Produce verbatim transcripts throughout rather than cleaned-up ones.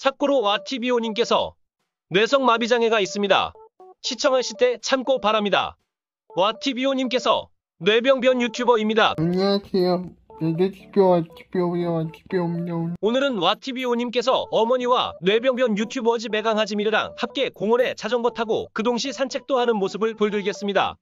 사꾸로 와티비오님께서 뇌성마비장애가 있습니다. 시청하실 때 참고 바랍니다. 와티비오님께서 뇌병변 유튜버입니다. 안녕하세요. 뇌지표 와티비오의 와티비오입니다. 오늘은 와티비오님께서 어머니와 뇌병변 유튜버 집에 강아지 미르랑 함께 공원에 자전거 타고 그 동시 산책도 하는 모습을 보여드리겠습니다.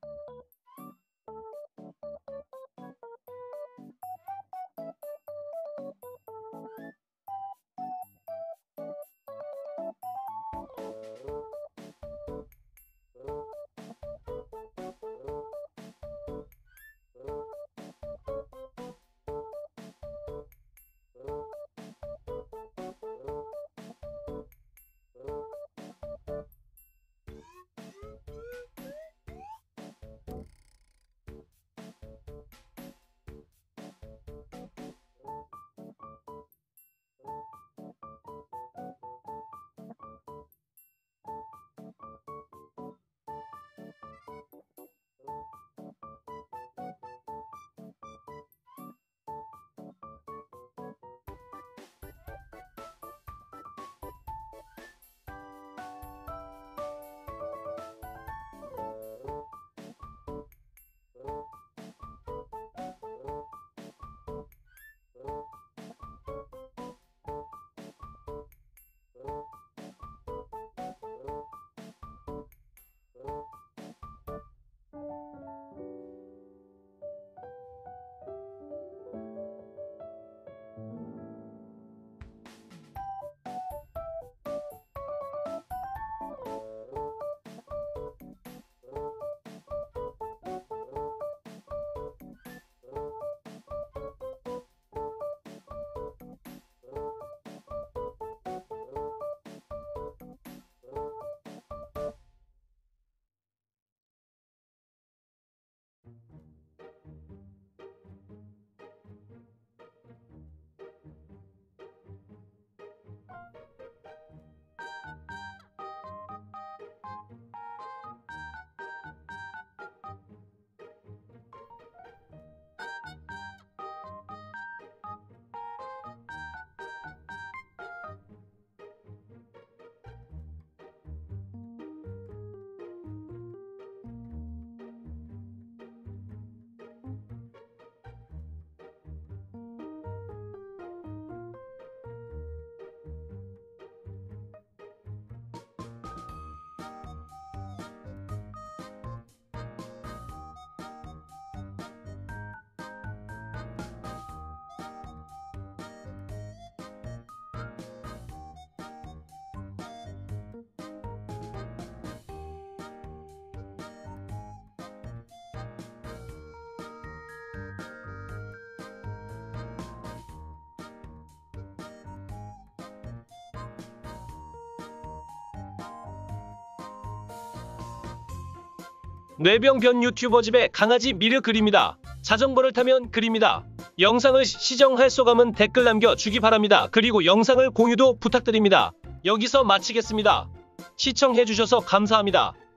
뇌병변 유튜버 집에 강아지 미르 그립니다. 자전거를 타면 그립니다. 영상을 시청할 소감은 댓글 남겨주기 바랍니다. 그리고 영상을 공유도 부탁드립니다. 여기서 마치겠습니다. 시청해주셔서 감사합니다.